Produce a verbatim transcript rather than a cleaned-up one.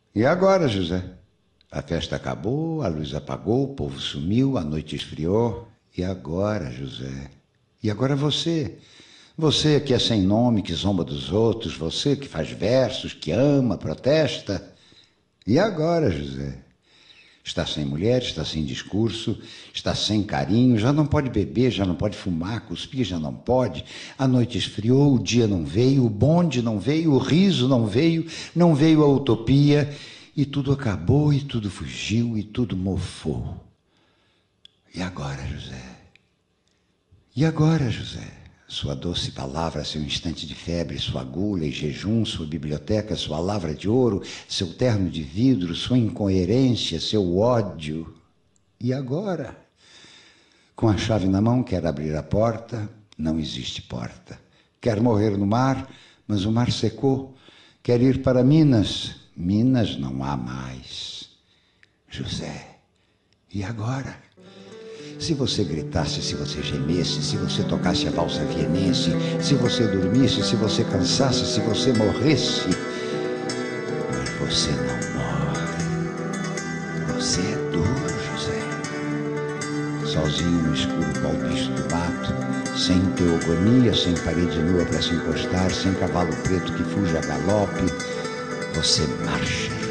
E agora, José? A festa acabou, a luz apagou, o povo sumiu, a noite esfriou. E agora, José? E agora você? Você que é sem nome, que zomba dos outros, você que faz versos, que ama, protesta. E agora, José? Está sem mulher, está sem discurso, está sem carinho, já não pode beber, já não pode fumar, cuspir, já não pode. A noite esfriou, o dia não veio, o bonde não veio, o riso não veio, não veio a utopia, e tudo acabou, e tudo fugiu, e tudo mofou. E agora, José? E agora, José? Sua doce palavra, seu instante de febre, sua agulha e jejum, sua biblioteca, sua lavra de ouro, seu terno de vidro, sua incoerência, seu ódio. E agora? Com a chave na mão, quer abrir a porta, não existe porta. Quer morrer no mar, mas o mar secou. Quer ir para Minas, Minas não há mais. José, e agora? Se você gritasse, se você gemesse, se você tocasse a valsa vienense, se você dormisse, se você cansasse, se você morresse. Mas você não morre. Você é duro, José. Sozinho no escuro palpite do mato, sem teogonia, sem parede nua para se encostar, sem cavalo preto que fuja a galope, você marcha.